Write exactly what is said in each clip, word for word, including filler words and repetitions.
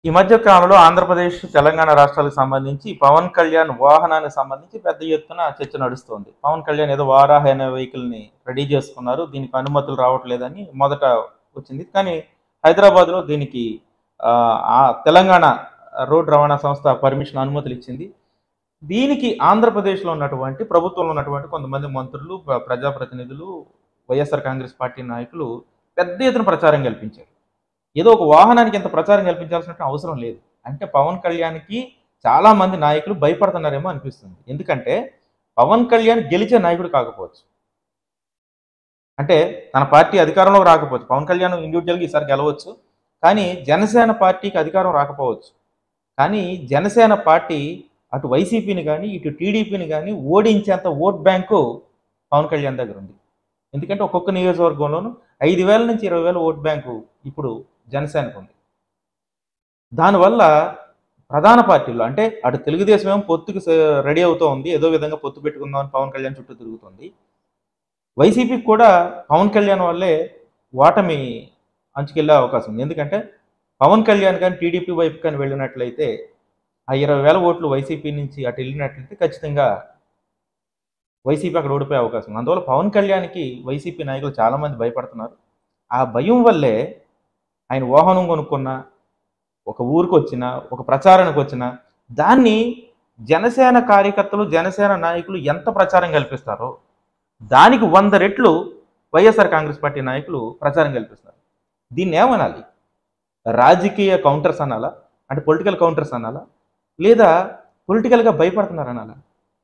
ఈ మధ్య కాలంలో ఆంధ్రప్రదేశ్, తెలంగాణ రాష్ట్రాలకు సంబంధించి పవన్ కళ్యాణ్ వాహనానికి సంబంధించి పెద్ద ఎత్తున చర్చ నడుస్తోంది. పవన్ కళ్యాణ్ ఏదో వారాహ అనే వెహికల్‌ని రెడీ చేసుకున్నారు. దీనికి అనుమతులు రావట్లేదని మొదట వచ్చింది. కానీ హైదరాబాద్‌లో దీనికి ఆహ్, ఆ తెలంగాణ రోడ్ రవాణా సంస్థ పర్మిషన్ అనుమతులు ఇచ్చింది. దీనికి ఆంధ్రప్రదేశ్‌లో ఉన్నటువంటి ప్రభుత్వంలో ఉన్నటువంటి కొంతమంది మంత్రులు, ప్ర ప్రజాప్రతినిధులు, వైఎస్ఆర్ కాంగ్రెస్ పార్టీ నాయకులు పెద్ద ఎత్తున ప్రచారం కల్పించారు. ఏదో ఒక వాహనానికి ఇంత ప్రచారం కల్పించాల్సిన అవసరం లేదు. అంటే పవన్ కళ్యాణ్‌కి చాలా మంది నాయకులు భయపడుతున్నారేమో అనిపిస్తుంది. ఎందుకంటే పవన్ కళ్యాణ్ గెలిచే నాయకుడు కాకపోవచ్చు. అంటే తన పార్టీ అధికారంలోకి రాకపోవచ్చు. పవన్ కళ్యాణ్ ఇండివిడ్యువల్‌గా ఈసారి గెలవచ్చు. కానీ జనసేన పార్టీకి అధికారం రాకపోవచ్చు. కానీ జనసేన పార్టీ అటు వైసీపీని గాని, ఇటు టీడీపీని గాని ఓడించేంత ఓట్ బ్యాంకు పవన్ కళ్యాణ్ దగ్గర ఉంది. ఎందుకంటే ఒక్కొక్క నియోజకవర్గంలోనూ ఐదు వేల నుంచి ఇరవై వేల ఓట్ బ్యాంకు ఇప్పుడు జనసేనకు ఉంది. దానివల్ల ప్రధాన పార్టీలు అంటే అటు తెలుగుదేశం ఏమో పొత్తుకి రెడీ అవుతూ ఉంది. ఏదో విధంగా పొత్తు పెట్టుకుందామని పవన్ కళ్యాణ్ చుట్టూ తిరుగుతుంది. వైసీపీకి కూడా పవన్ కళ్యాణ్ వల్లే ఓటమి అంచుకెళ్ళే అవకాశం ఉంది. ఎందుకంటే పవన్ కళ్యాణ్ కానీ టీడీపీ వైపు కానీ వెళ్ళినట్లయితే ఆ ఇరవై వేల ఓట్లు వైసీపీ నుంచి అటు వెళ్ళినట్లయితే ఖచ్చితంగా వైసీపీ అక్కడ ఓడిపోయే అవకాశం ఉంది. అందువల్ల పవన్ కళ్యాణ్కి వైసీపీ నాయకులు చాలామంది భయపడుతున్నారు. ఆ భయం వల్లే ఆయన వాహనం కొనుక్కున్నా, ఒక ఊరికి వచ్చినా, ఒక ప్రచారానికి వచ్చినా దాన్ని జనసేన కార్యకర్తలు, జనసేన నాయకులు ఎంత ప్రచారం కల్పిస్తారో దానికి వంద రెట్లు వైఎస్ఆర్ కాంగ్రెస్ పార్టీ నాయకులు ప్రచారం కల్పిస్తారు. దీన్ని ఏమనాలి? రాజకీయ కౌంటర్స్ అనాలా? అంటే పొలిటికల్ కౌంటర్స్ అనాలా? లేదా పొలిటికల్గా భయపడుతున్నారు అనాలా?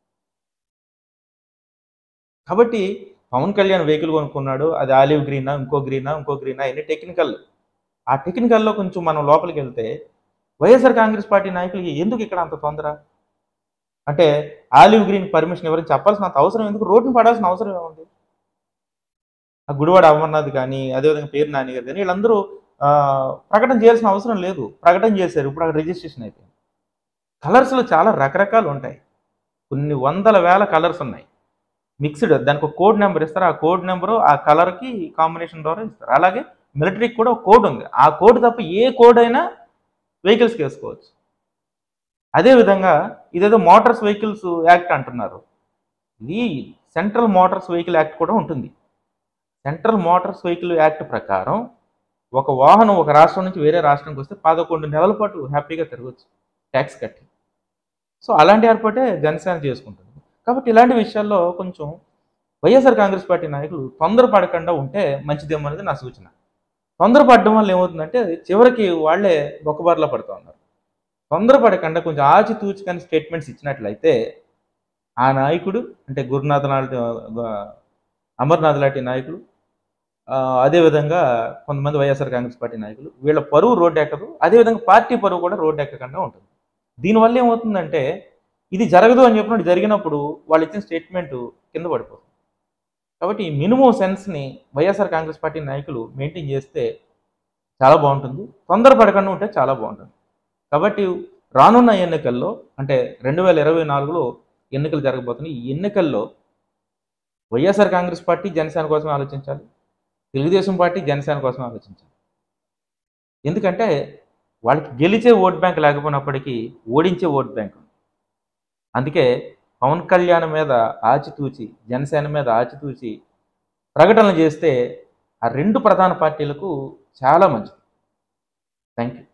కాబట్టి పవన్ కళ్యాణ్ వెహికల్ కొనుక్కున్నాడు. అది ఆలివ్ గ్రీనా, ఇంకో గ్రీనా, ఇంకో గ్రీనా, ఇన్ని టెక్నికల్. ఆ టెక్నికల్లో కొంచెం మనం లోపలికి వెళ్తే వైఎస్ఆర్ కాంగ్రెస్ పార్టీ నాయకులకి ఎందుకు ఇక్కడ అంత తొందర? అంటే ఆలివ్ గ్రీన్ పర్మిషన్ ఎవరైనా చెప్పాల్సినంత అవసరం ఎందుకు? రోడ్డును పడాల్సిన అవసరం ఏముంది? ఆ గుడివాడ అమర్నాథ్ కానీ, అదేవిధంగా పేరు నాని గారు కానీ వీళ్ళందరూ ప్రకటన చేయాల్సిన అవసరం లేదు. ప్రకటన చేశారు. ఇప్పుడు అక్కడ రిజిస్ట్రేషన్ అయిపోయింది. కలర్స్లో చాలా రకరకాలు ఉంటాయి. కొన్ని వందల వేల కలర్స్ ఉన్నాయి. మిక్స్డ్ దానికి ఒక కోడ్ నెంబర్ ఇస్తారు. ఆ కోడ్ నెంబరు ఆ కలర్కి కాంబినేషన్ ద్వారా ఇస్తారు. అలాగే మిలిటరీకి కూడా ఒక కోడ్ ఉంది. ఆ కోడ్ తప్ప ఏ కోడ్ అయినా వెహికల్స్కి వేసుకోవచ్చు. అదేవిధంగా ఇదేదో మోటార్స్ వెహికల్స్ యాక్ట్ అంటున్నారు. ఇది సెంట్రల్ మోటార్స్ వెహికల్ యాక్ట్ కూడా ఉంటుంది. సెంట్రల్ మోటార్స్ వెహికల్ యాక్ట్ ప్రకారం ఒక వాహనం ఒక రాష్ట్రం నుంచి వేరే రాష్ట్రానికి వస్తే పదకొండు నెలల పాటు హ్యాపీగా తిరగచ్చు ట్యాక్స్ కట్టి. సో అలాంటి ఏర్పాటే జనసేన చేసుకుంటుంది. కాబట్టి ఇలాంటి విషయాల్లో కొంచెం వైఎస్ఆర్ కాంగ్రెస్ పార్టీ నాయకులు తొందరపడకుండా ఉంటే మంచిదేమో అనేది నా సూచన. తొందరపడడం వల్ల ఏమవుతుందంటే చివరికి వాళ్ళే బొక్కబారిలో పడుతూ ఉన్నారు. తొందరపడకుండా కొంచెం ఆచితూచి కానీ స్టేట్మెంట్స్ ఇచ్చినట్లయితే ఆ నాయకుడు అంటే గురునాథ్ లాంటి అమర్నాథ్ లాంటి నాయకులు, అదేవిధంగా కొంతమంది వైఎస్ఆర్ కాంగ్రెస్ పార్టీ నాయకులు వీళ్ళ పరువు రోడ్డు ఎక్కదు. అదేవిధంగా పార్టీ పరువు కూడా రోడ్డు ఎక్కకుండా ఉంటుంది. దీనివల్ల ఏమవుతుందంటే ఇది జరగదు అని చెప్పినప్పుడు జరిగినప్పుడు వాళ్ళు ఇచ్చిన స్టేట్మెంట్ కింద పడిపోతుంది. కాబట్టి ఈ మినిమం సెన్స్ని వైఎస్ఆర్ కాంగ్రెస్ పార్టీ నాయకులు మెయింటైన్ చేస్తే చాలా బాగుంటుంది. తొందరపడకుండా ఉంటే చాలా బాగుంటుంది. కాబట్టి రానున్న ఎన్నికల్లో అంటే రెండు వేల ఇరవై నాలుగులో ఎన్నికలు జరగబోతున్నాయి. ఈ ఎన్నికల్లో వైఎస్ఆర్ కాంగ్రెస్ పార్టీ జనసేన కోసం ఆలోచించాలి. తెలుగుదేశం పార్టీ జనసేన కోసం ఆలోచించాలి. ఎందుకంటే వాళ్ళకి గెలిచే ఓట్ బ్యాంక్ లేకపోయినప్పటికీ ఓడించే ఓట్ బ్యాంక్ ఉంది. అందుకే పవన్ కళ్యాణ్ మీద ఆచితూచి, జనసేన మీద ఆచితూచి ప్రకటనలు చేస్తే ఆ రెండు ప్రధాన పార్టీలకు చాలా మంచిది. Thank you.